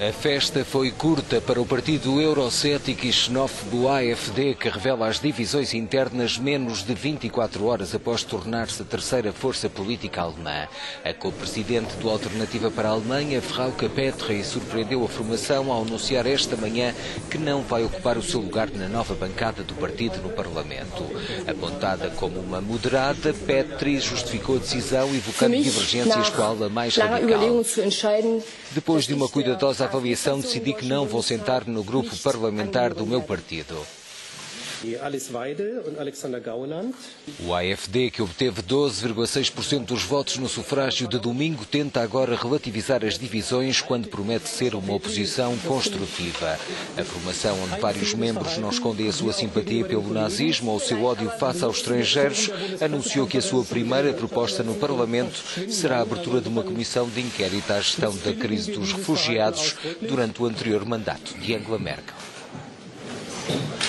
A festa foi curta para o partido eurocético e xenófobo AfD, que revela as divisões internas menos de 24 horas após tornar-se a terceira força política alemã. A co-presidente do Alternativa para a Alemanha, Frauke Petry, surpreendeu a formação ao anunciar esta manhã que não vai ocupar o seu lugar na nova bancada do partido no Parlamento. Apontada como uma moderada, Petry justificou a decisão evocando divergências com a ala mais radical. Depois de uma cuidadosa avaliação, decidi que não vou sentar no grupo parlamentar do meu partido. O AfD, que obteve 12,6% dos votos no sufrágio de domingo, tenta agora relativizar as divisões quando promete ser uma oposição construtiva. A formação, onde vários membros não escondem a sua simpatia pelo nazismo ou o seu ódio face aos estrangeiros, anunciou que a sua primeira proposta no Parlamento será a abertura de uma comissão de inquérito à gestão da crise dos refugiados durante o anterior mandato de Angela Merkel.